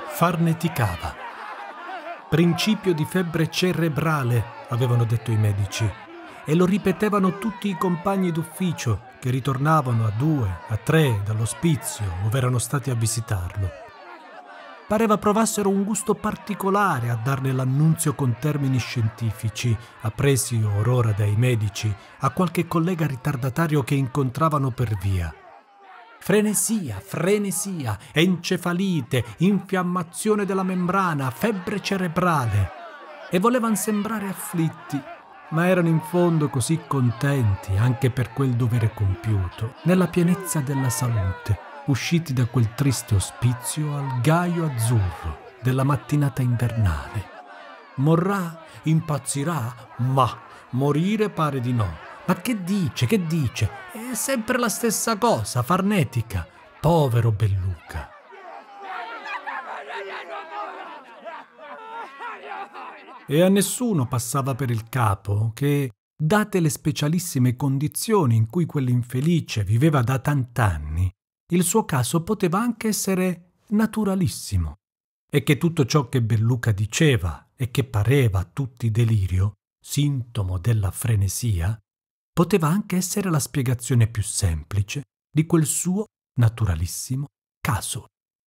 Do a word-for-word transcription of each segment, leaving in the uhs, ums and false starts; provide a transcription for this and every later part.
Farneticava. Principio di febbre cerebrale, avevano detto i medici, e lo ripetevano tutti i compagni d'ufficio che ritornavano a due, a tre dall'ospizio ove erano stati a visitarlo. Pareva provassero un gusto particolare a darne l'annunzio con termini scientifici, appresi or ora dai medici, a qualche collega ritardatario che incontravano per via. Frenesia, frenesia, encefalite, infiammazione della membrana, febbre cerebrale. E volevano sembrare afflitti, ma erano in fondo così contenti anche per quel dovere compiuto, nella pienezza della salute, usciti da quel triste ospizio al gaio azzurro della mattinata invernale. Morrà? Impazzirà? Ma morire pare di no. Ma che dice, che dice? È sempre la stessa cosa, farnetica. Povero Belluca. E a nessuno passava per il capo che, date le specialissime condizioni in cui quell'infelice viveva da tant'anni, il suo caso poteva anche essere naturalissimo, e che tutto ciò che Belluca diceva e che pareva a tutti delirio, sintomo della frenesia, poteva anche essere la spiegazione più semplice di quel suo naturalissimo caso.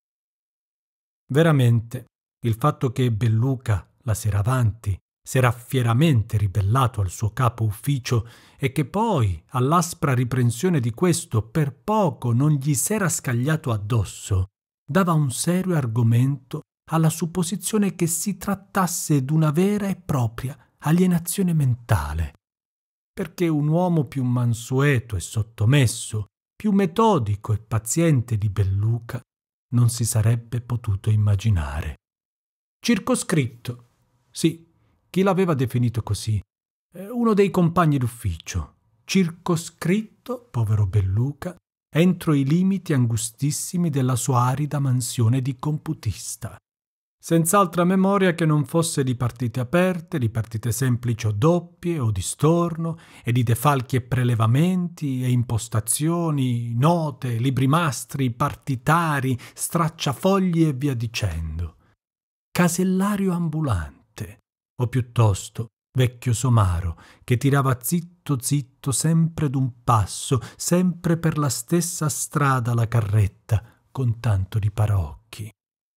Veramente, il fatto che Belluca, la sera avanti, s'era fieramente ribellato al suo capo ufficio e che poi, all'aspra riprensione di questo, per poco non gli s'era scagliato addosso, dava un serio argomento alla supposizione che si trattasse d'una vera e propria alienazione mentale, perché un uomo più mansueto e sottomesso, più metodico e paziente di Belluca, non si sarebbe potuto immaginare. Circoscritto, sì, chi l'aveva definito così? Uno dei compagni d'ufficio. Circoscritto, povero Belluca, entro i limiti angustissimi della sua arida mansione di computista. Senz'altra memoria che non fosse di partite aperte, di partite semplici o doppie o di storno, e di defalchi e prelevamenti e impostazioni, note, libri mastri, partitari, stracciafogli e via dicendo. Casellario ambulante, o piuttosto vecchio somaro che tirava zitto zitto sempre d'un passo, sempre per la stessa strada la carretta, con tanto di paraocchi.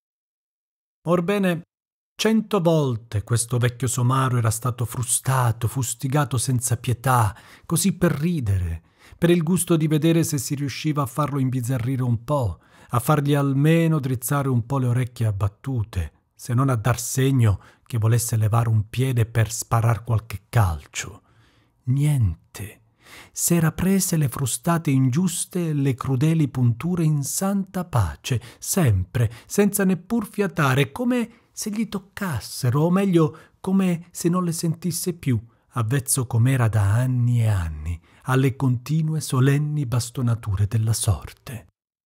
Orbene, cento volte questo vecchio somaro era stato frustato, fustigato senza pietà, così per ridere, per il gusto di vedere se si riusciva a farlo imbizzarrire un po', a fargli almeno drizzare un po' le orecchie abbattute, se non a dar segno che volesse levare un piede per sparar qualche calcio. Niente. S'era prese le frustate ingiuste e le crudeli punture in santa pace, sempre, senza neppur fiatare, come se gli toccassero, o meglio, come se non le sentisse più, avvezzo com'era da anni e anni, alle continue solenni bastonature della sorte.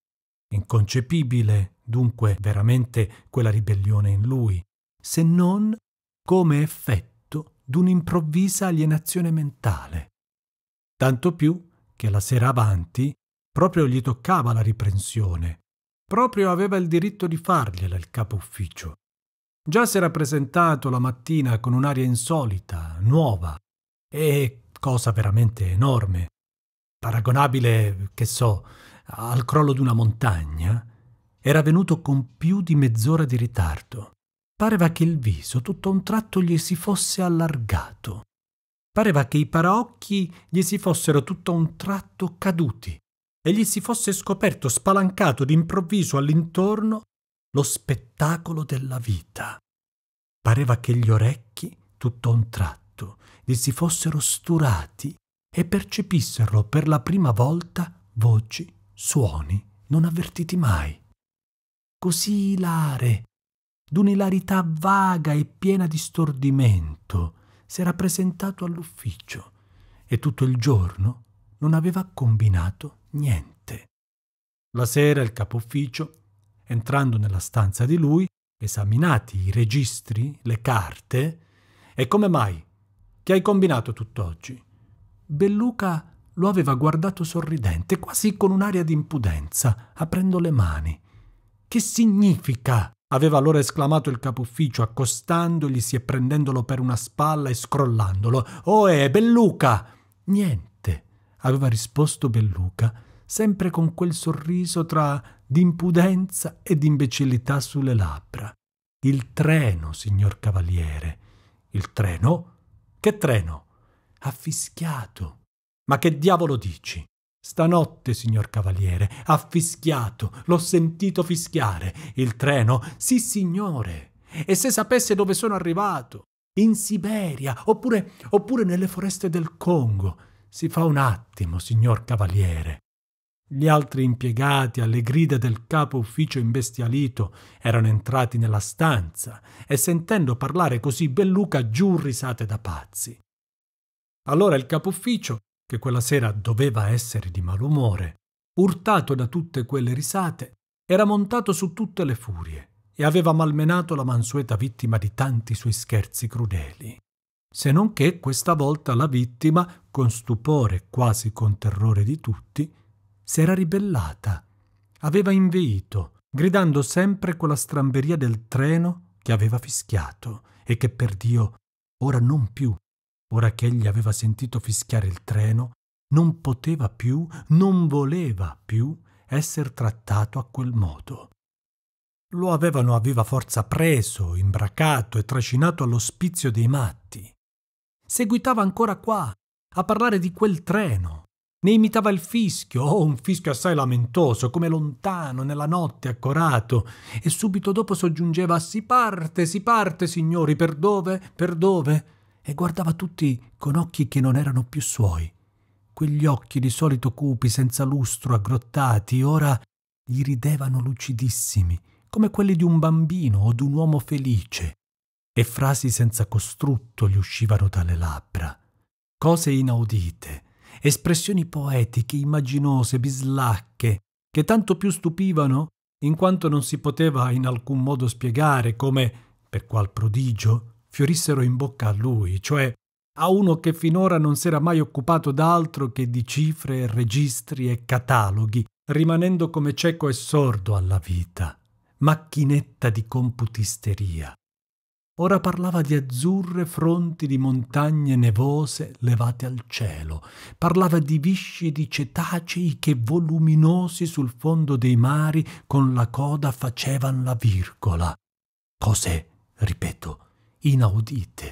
Inconcepibile, dunque, veramente quella ribellione in lui, se non come effetto d'un'improvvisa alienazione mentale. Tanto più che la sera avanti proprio gli toccava la riprensione, proprio aveva il diritto di fargliela il capo ufficio. Già s'era presentato la mattina con un'aria insolita, nuova, e cosa veramente enorme, paragonabile, che so, al crollo d'una montagna, era venuto con più di mezz'ora di ritardo. Pareva che il viso tutto a un tratto gli si fosse allargato. Pareva che i paraocchi gli si fossero tutto a un tratto caduti e gli si fosse scoperto spalancato d'improvviso all'intorno lo spettacolo della vita. Pareva che gli orecchi, tutto a un tratto, gli si fossero sturati e percepissero per la prima volta voci, suoni non avvertiti mai. Così ilare, d'un'ilarità vaga e piena di stordimento, s'era presentato all'ufficio e tutto il giorno non aveva combinato niente. La sera il capo ufficio, entrando nella stanza di lui, esaminati i registri, le carte, e come mai? Che hai combinato tutt'oggi? Belluca lo aveva guardato sorridente, quasi con un'aria di impudenza, aprendo le mani. Che significa? Aveva allora esclamato il capo ufficio, accostandoglisi e prendendolo per una spalla e scrollandolo. «Ohè, Belluca!» «Niente», aveva risposto Belluca, sempre con quel sorriso tra d'impudenza e d'imbecillità sulle labbra. «Il treno, signor Cavaliere». «Il treno? Che treno?» «Ha fischiato». «Ma che diavolo dici?» «Stanotte, signor Cavaliere, ha fischiato, l'ho sentito fischiare. Il treno?» «Sì, signore. E se sapesse dove sono arrivato? In Siberia, oppure, oppure nelle foreste del Congo. Si fa un attimo, signor Cavaliere». Gli altri impiegati, alle grida del capo ufficio imbestialito, erano entrati nella stanza e, sentendo parlare così Belluca, giù risate da pazzi. Allora il capo ufficio, che quella sera doveva essere di malumore, urtato da tutte quelle risate, era montato su tutte le furie e aveva malmenato la mansueta vittima di tanti suoi scherzi crudeli. Se non che questa volta la vittima, con stupore quasi con terrore di tutti, s'era ribellata, aveva inveito, gridando sempre quella stramberia del treno che aveva fischiato e che, per Dio, ora non più, ora che egli aveva sentito fischiare il treno, non poteva più, non voleva più esser trattato a quel modo. Lo avevano a viva forza preso, imbracato e trascinato all'ospizio dei matti. Seguitava ancora qua a parlare di quel treno. Ne imitava il fischio, oh, un fischio assai lamentoso, come lontano, nella notte, accorato, e subito dopo soggiungeva «Si parte, si parte, signori, per dove, per dove?» e guardava tutti con occhi che non erano più suoi. Quegli occhi di solito cupi, senza lustro, aggrottati, ora gli ridevano lucidissimi, come quelli di un bambino o d'un uomo felice, e frasi senza costrutto gli uscivano dalle labbra. Cose inaudite, espressioni poetiche, immaginose, bislacche, che tanto più stupivano in quanto non si poteva in alcun modo spiegare come, per qual prodigio, fiorissero in bocca a lui, cioè a uno che finora non s'era mai occupato d'altro che di cifre, registri e cataloghi, rimanendo come cieco e sordo alla vita, macchinetta di computisteria. Ora parlava di azzurre fronti di montagne nevose levate al cielo, parlava di viscidi cetacei che voluminosi sul fondo dei mari con la coda facevan la virgola. Cose, ripeto, inaudite.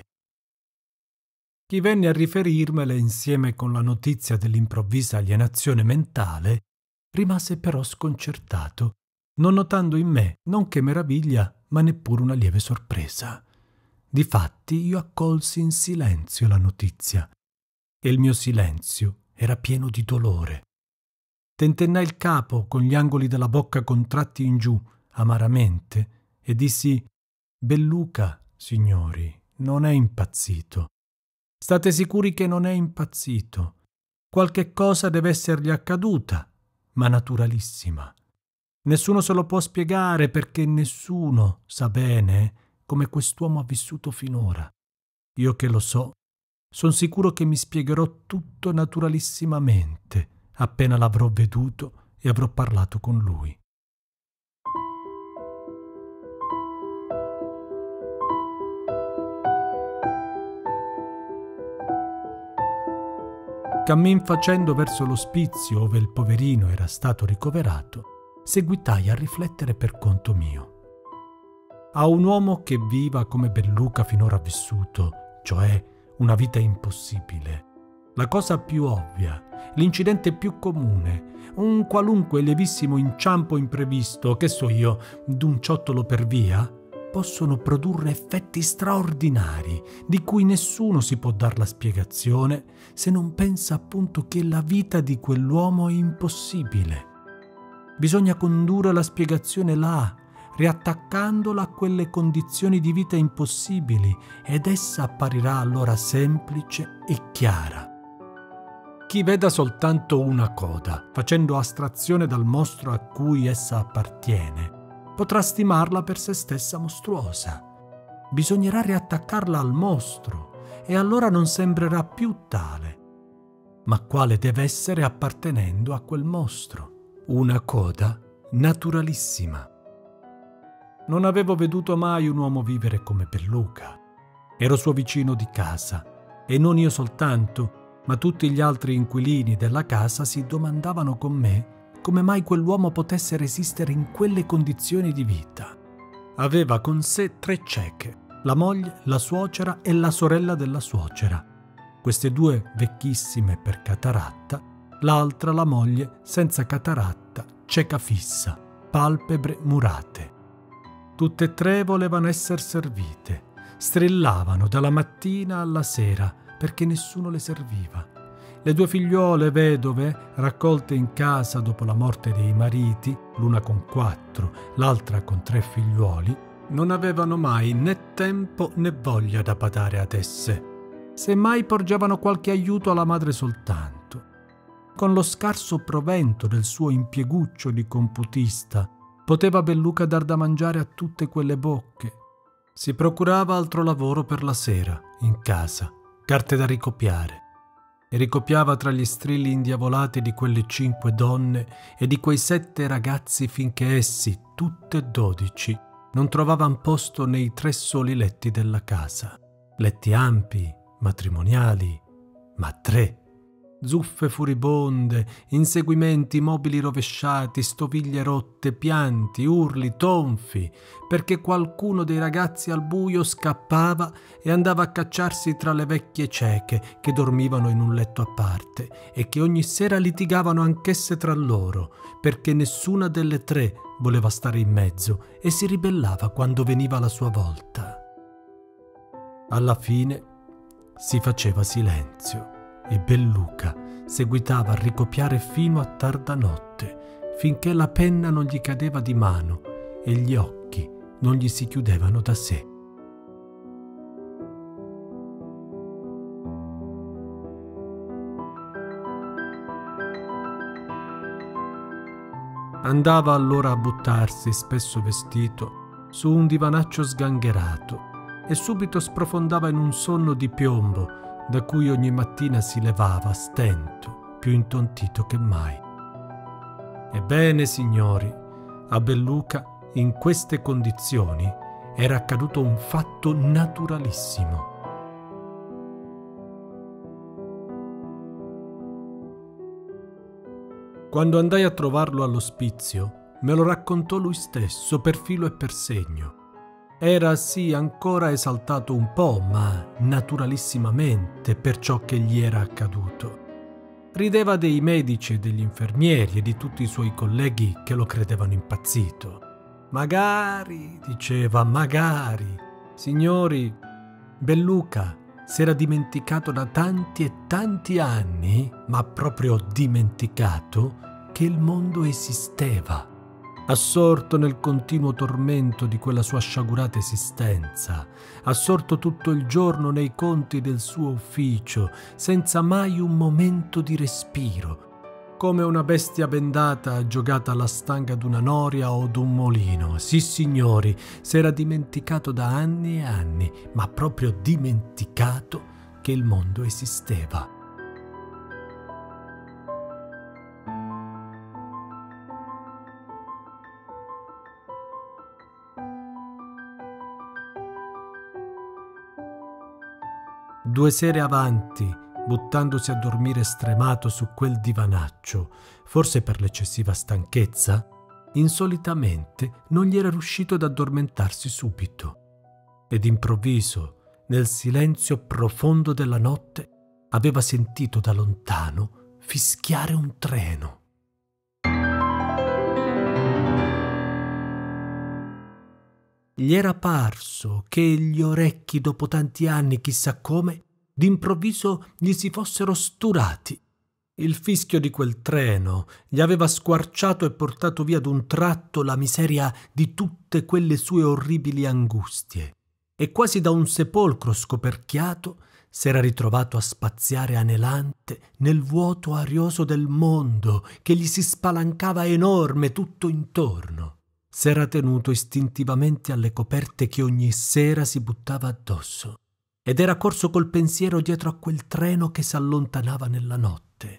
Chi venne a riferirmele insieme con la notizia dell'improvvisa alienazione mentale rimase però sconcertato, non notando in me non che meraviglia, ma neppure una lieve sorpresa. Difatti io accolsi in silenzio la notizia, e il mio silenzio era pieno di dolore. Tentennai il capo con gli angoli della bocca contratti in giù, amaramente, e dissi: «Belluca, signori, non è impazzito. State sicuri che non è impazzito. Qualche cosa deve essergli accaduta, ma naturalissima. Nessuno se lo può spiegare perché nessuno sa bene come quest'uomo ha vissuto finora. Io che lo so, son sicuro che mi spiegherò tutto naturalissimamente appena l'avrò veduto e avrò parlato con lui». Cammin facendo verso l'ospizio ove il poverino era stato ricoverato, seguitai a riflettere per conto mio. A un uomo che viva come Belluca finora ha vissuto, cioè una vita impossibile, la cosa più ovvia, l'incidente più comune, un qualunque lievissimo inciampo imprevisto, che so io, d'un ciottolo per via, possono produrre effetti straordinari di cui nessuno si può dar la spiegazione se non pensa appunto che la vita di quell'uomo è impossibile. Bisogna condurre la spiegazione là, riattaccandola a quelle condizioni di vita impossibili, ed essa apparirà allora semplice e chiara. Chi veda soltanto una coda, facendo astrazione dal mostro a cui essa appartiene, potrà stimarla per se stessa mostruosa. Bisognerà riattaccarla al mostro e allora non sembrerà più tale, ma quale deve essere appartenendo a quel mostro, una coda naturalissima. Non avevo veduto mai un uomo vivere come Belluca. Ero suo vicino di casa e non io soltanto, ma tutti gli altri inquilini della casa si domandavano con me come mai quell'uomo potesse resistere in quelle condizioni di vita. Aveva con sé tre cieche, la moglie, la suocera e la sorella della suocera. Queste due vecchissime per cataratta, l'altra la moglie senza cataratta, cieca fissa, palpebre murate. Tutte e tre volevano essere servite. Strillavano dalla mattina alla sera perché nessuno le serviva. Le due figliuole vedove, raccolte in casa dopo la morte dei mariti, l'una con quattro, l'altra con tre figliuoli, non avevano mai né tempo né voglia da badare ad esse. Semmai porgevano qualche aiuto alla madre soltanto. Con lo scarso provento del suo impieguccio di computista, poteva Belluca dar da mangiare a tutte quelle bocche. Si procurava altro lavoro per la sera, in casa, carte da ricopiare, e ricopiava tra gli strilli indiavolati di quelle cinque donne e di quei sette ragazzi finché essi, tutte e dodici, non trovavano posto nei tre soli letti della casa. Letti ampi, matrimoniali, ma tre. Zuffe furibonde, inseguimenti, mobili rovesciati, stoviglie rotte, pianti, urli, tonfi, perché qualcuno dei ragazzi al buio scappava e andava a cacciarsi tra le vecchie cieche che dormivano in un letto a parte e che ogni sera litigavano anch'esse tra loro, perché nessuna delle tre voleva stare in mezzo e si ribellava quando veniva la sua volta. Alla fine si faceva silenzio e Belluca seguitava a ricopiare fino a tarda notte, finché la penna non gli cadeva di mano e gli occhi non gli si chiudevano da sé. Andava allora a buttarsi, spesso vestito, su un divanaccio sgangherato e subito sprofondava in un sonno di piombo da cui ogni mattina si levava a stento, più intontito che mai. Ebbene, signori, a Belluca, in queste condizioni, era accaduto un fatto naturalissimo. Quando andai a trovarlo all'ospizio, me lo raccontò lui stesso per filo e per segno. Era sì ancora esaltato un po', ma naturalissimamente per ciò che gli era accaduto. Rideva dei medici e degli infermieri e di tutti i suoi colleghi che lo credevano impazzito. Magari, diceva, magari. Signori, Belluca s'era dimenticato da tanti e tanti anni, ma proprio dimenticato, che il mondo esisteva. Assorto nel continuo tormento di quella sua sciagurata esistenza, assorto tutto il giorno nei conti del suo ufficio, senza mai un momento di respiro, come una bestia bendata giocata alla stanga d'una noria o d'un molino. Sì, signori, s'era dimenticato da anni e anni, ma proprio dimenticato che il mondo esisteva. Due sere avanti, buttandosi a dormire stremato su quel divanaccio, forse per l'eccessiva stanchezza, insolitamente non gli era riuscito ad addormentarsi subito. E d'improvviso, nel silenzio profondo della notte, aveva sentito da lontano fischiare un treno. Gli era parso che gli orecchi, dopo tanti anni, chissà come, d'improvviso gli si fossero sturati. Il fischio di quel treno gli aveva squarciato e portato via d'un tratto la miseria di tutte quelle sue orribili angustie, e quasi da un sepolcro scoperchiato s'era ritrovato a spaziare anelante nel vuoto arioso del mondo che gli si spalancava enorme tutto intorno. S'era tenuto istintivamente alle coperte che ogni sera si buttava addosso ed era corso col pensiero dietro a quel treno che s'allontanava nella notte.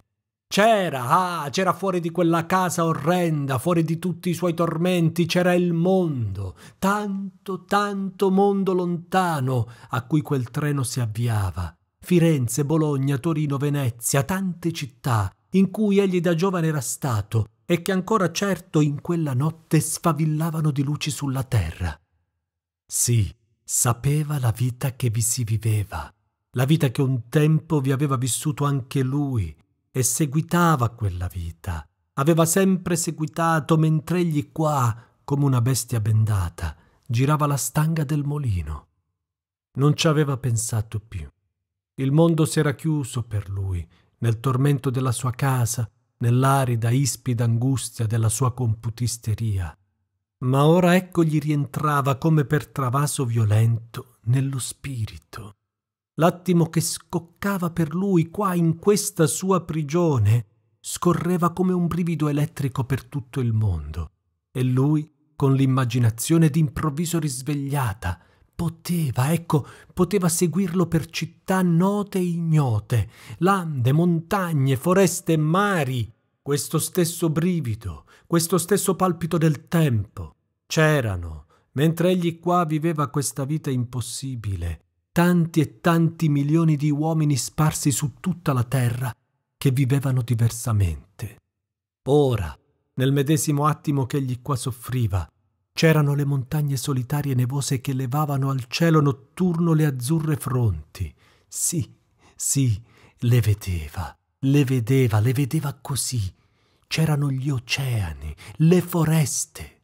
C'era, ah, c'era fuori di quella casa orrenda, fuori di tutti i suoi tormenti, c'era il mondo, tanto, tanto mondo lontano a cui quel treno si avviava. Firenze, Bologna, Torino, Venezia, tante città in cui egli da giovane era stato e che ancora certo in quella notte sfavillavano di luci sulla terra. Sì, sapeva la vita che vi si viveva, la vita che un tempo vi aveva vissuto anche lui, e seguitava quella vita, aveva sempre seguitato mentre egli qua, come una bestia bendata, girava la stanga del molino. Non ci aveva pensato più. Il mondo s'era chiuso per lui, nel tormento della sua casa, nell'arida, ispida angustia della sua computisteria. Ma ora ecco gli rientrava come per travaso violento nello spirito. L'attimo che scoccava per lui qua in questa sua prigione scorreva come un brivido elettrico per tutto il mondo, e lui, con l'immaginazione d'improvviso risvegliata, poteva, ecco, poteva seguirlo per città note e ignote, lande, montagne, foreste e mari. Questo stesso brivido, questo stesso palpito del tempo c'erano, mentre egli qua viveva questa vita impossibile, tanti e tanti milioni di uomini sparsi su tutta la terra che vivevano diversamente. Ora, nel medesimo attimo che egli qua soffriva, c'erano le montagne solitarie e nevose che levavano al cielo notturno le azzurre fronti. Sì, sì, le vedeva, le vedeva, le vedeva così. C'erano gli oceani, le foreste.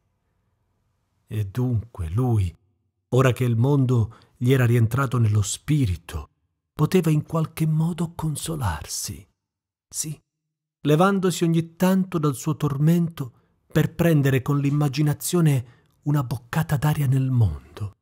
E dunque lui, ora che il mondo gli era rientrato nello spirito, poteva in qualche modo consolarsi. Sì, levandosi ogni tanto dal suo tormento per prendere con l'immaginazione una boccata d'aria nel mondo.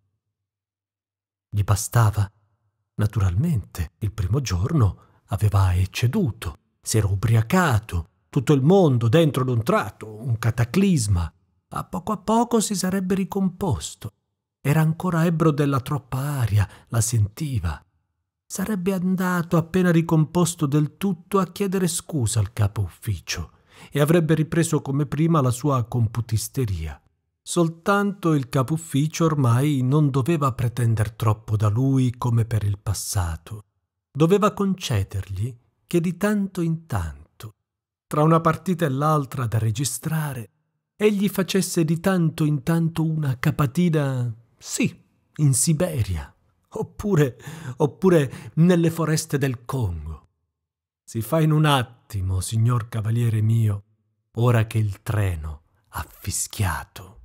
Gli bastava. Naturalmente, il primo giorno aveva ecceduto, si era ubriacato, tutto il mondo dentro d'un tratto, un cataclisma. A poco a poco si sarebbe ricomposto. Era ancora ebbro della troppa aria, la sentiva. Sarebbe andato, appena ricomposto del tutto, a chiedere scusa al capo ufficio e avrebbe ripreso come prima la sua computisteria. Soltanto il capo ufficio ormai non doveva pretender troppo da lui come per il passato. Doveva concedergli che di tanto in tanto, tra una partita e l'altra da registrare, egli facesse di tanto in tanto una capatina, sì, in Siberia, oppure, oppure nelle foreste del Congo. Si fa in un attimo, signor cavaliere mio, ora che il treno ha fischiato.